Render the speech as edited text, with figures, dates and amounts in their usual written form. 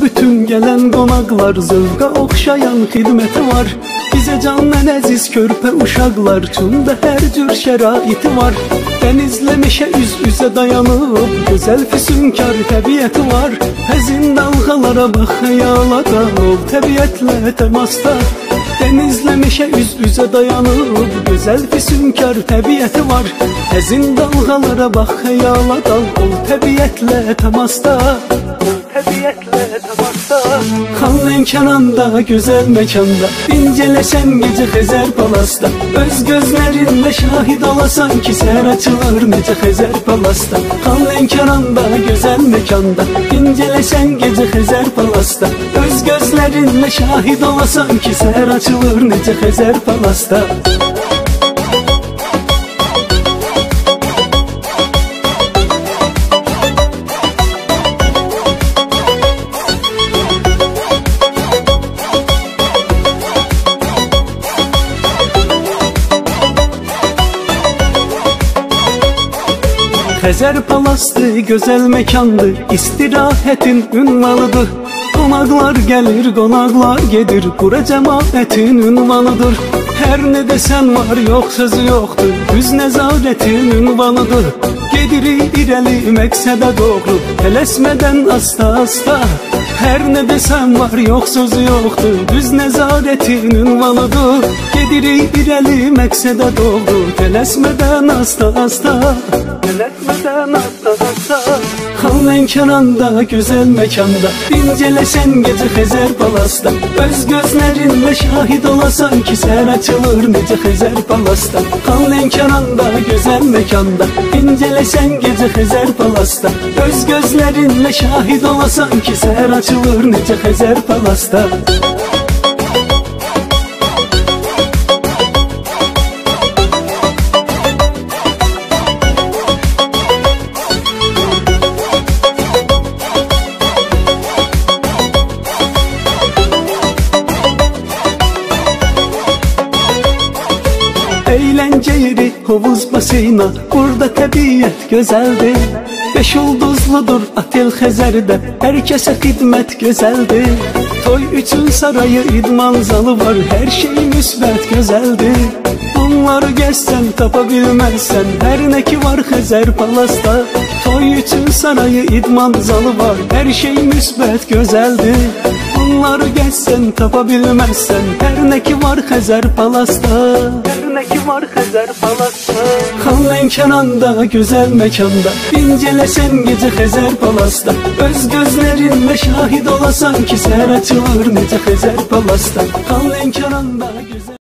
bütün gelen qonaqlar, zövqa oxşayan xidməti var. Bizə can ən əziz körpə uşaqlar üçün də hər cür şəraiti var. Dənizlə meşə üz-üzə dayanıb, gözəl füsunkar təbiəti var. Həzin dalğalara bax, xəyala dal, təbiətlə təmasda. Dənizlə meşə üz-üzə dayanıb, gözəl füsunkar təbiəti var. Həzin dalğalara bax, xəyala dal, təbiətlə təmasda. Təbiətlə təmasda. Xan Lənkəranda, gözəl məkanda, dincələsən gecə Xəzər palasda. Öz gözlərinlə şahid olasan ki, səhər açılır necə Xəzər palasda. Xan Lənkəranda, gözəl məkanda, dincələsən gecə Xəzər palasda. Öz gözlərinlə şahid olasan ki, səhər açılır necə Xəzər palasda. Xəzər palasdı, gözəl məkandı, istirahətin ünvanıdır. Qonaqlar gəlir, qonaqlar gedir, bura cəmaətin ünvanıdır. Hər nə desən var, yox sözü yoxdur, düz nəzarətin ünvanıdır. Gedirik irəli, məqsədə doğru, tələsmədən asta-asta. Hər nə desən var, yox sözü yoxdur, düz nəzarətin ünvanıdır. Gedirik irəli, məqsədə doğru, tələsmədən asta-asta. Tələsmədən asta-asta. Xan Lənkəranda, gözəl məkanda, dincələsən gecə Xəzər palasda. Öz gözlərinlə şahid olasan ki, səhər açılır necə Xəzər palasda. Xan Lənkəranda, gözəl məkanda, dincələsən gecə Xəzər palasda. Öz gözlərinlə şahid olasan ki, səhər açılır necə Xəzər palasda. Əyləncə yeri, hovuz baseyna, burada təbiət gözəldir. 5 ulduzludur otel Xəzərdə, hər kəsə xidmət gözəldir. Toy üçün sarayı, idman zalı var, hər şey müsbət gözəldir. Bunları gəzsən, tapa bilməzsən, hər nə ki var Xəzər palasda. Toy üçün sarayı, idman zalı var, hər şey müsbət gözəldir. Bunları gəzsən, tapa bilməzsən, hər nə ki var Xəzər palasda. Hər nə ki var Xəzər palasda. Xan Lənkəranda, gözəl məkanda, dincələsən gecə Xəzər palasda. Öz gözlərinlə şahid olasan ki, səhər açılır necə Xəzər palasda. Xan Lənkəranda, gözəl